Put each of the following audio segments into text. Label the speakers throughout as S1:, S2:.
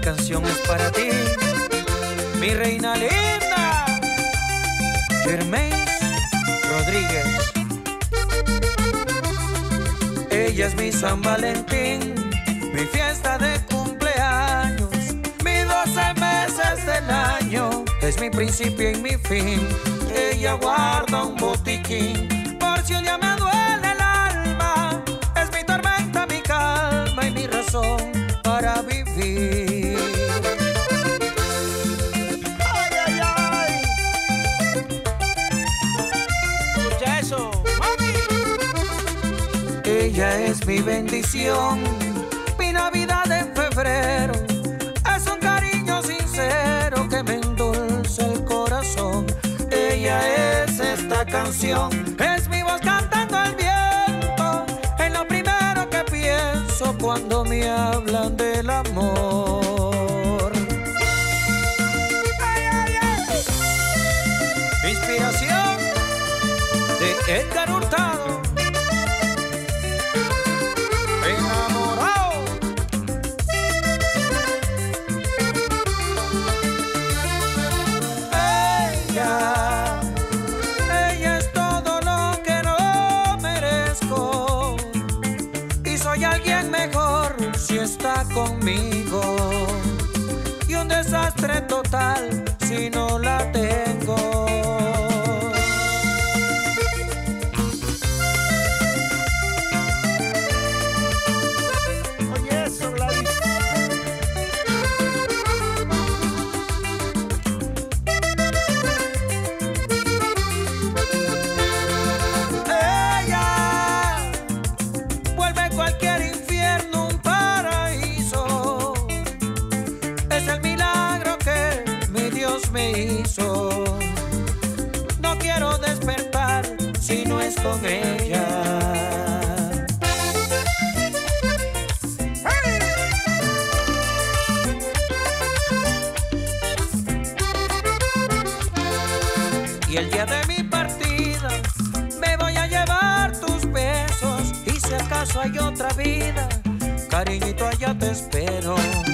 S1: canción es para ti, mi reina linda, Germaine Rodríguez. Ella es mi San Valentín, mi fiesta de cumpleaños, mis 12 meses del año, es mi principio y mi fin. Ella guarda un botiquín por si un día me duele el alma, es mi tormenta, mi calma y mi razón para vivir.
S2: Ay, ay, ay. Escucha eso, mami.
S1: Ella es mi bendición, mi Navidad en febrero, es un cariño sincero que me endulza el corazón. Ella es esta canción, es mi voz cantando al viento, es lo primero que pienso cuando me hablan del amor. Ay, ay, ay. Inspiración de Edgar Hurtado. Enamorado. Ella es todo lo que no merezco y soy alguien mejor si está conmigo, y un desastre total si no la tengo. Me hizo, no quiero despertar si no es con ella. ¡Hey! Y el día de mi partida me voy a llevar tus besos, y si acaso hay otra vida, cariñito, allá te espero.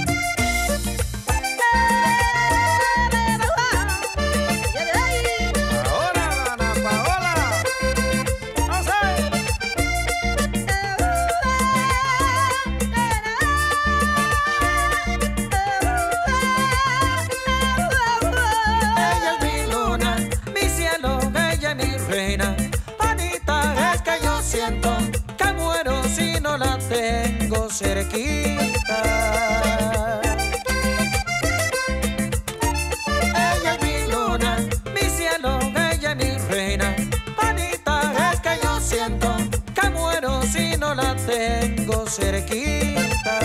S1: Anita, es que yo siento que muero si no la tengo cerquita. Ella es mi luna, mi cielo, ella es mi reina. Anita, es que yo siento que muero si no la tengo cerquita.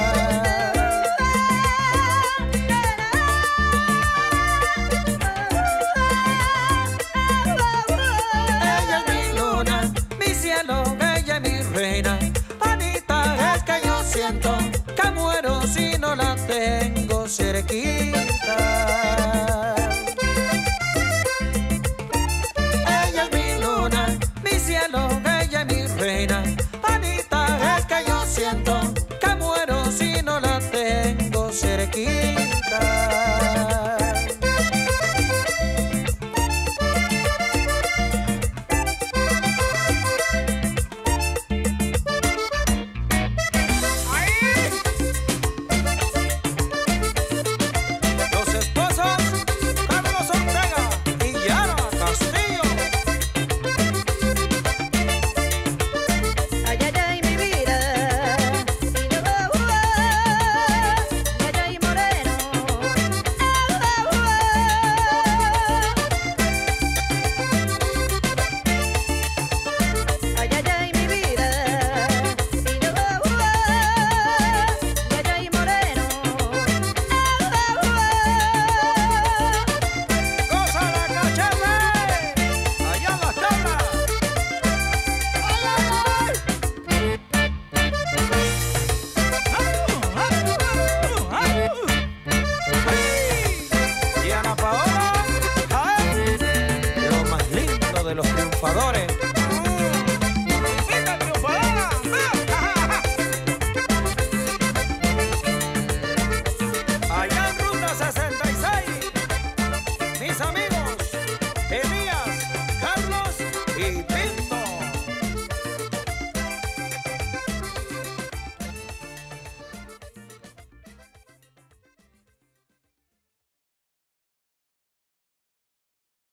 S1: Anita, es que yo siento que muero si no la tengo cerquita. Ella es mi luna, mi cielo, ella es mi reina. Anita, es que yo siento que muero si no la tengo cerquita.